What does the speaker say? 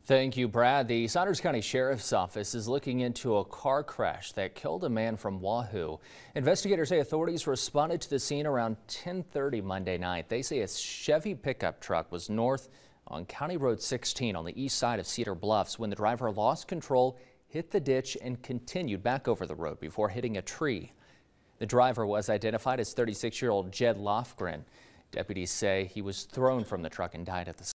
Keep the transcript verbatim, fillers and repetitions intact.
Thank you, Brad. The Saunders County Sheriff's Office is looking into a car crash that killed a man from Wahoo. Investigators say authorities responded to the scene around ten thirty Monday night. They say a Chevy pickup truck was north on County Road sixteen on the east side of Cedar Bluffs when the driver lost control, hit the ditch, and continued back over the road before hitting a tree. The driver was identified as thirty-six-year-old Jed Lofgren. Deputies say he was thrown from the truck and died at the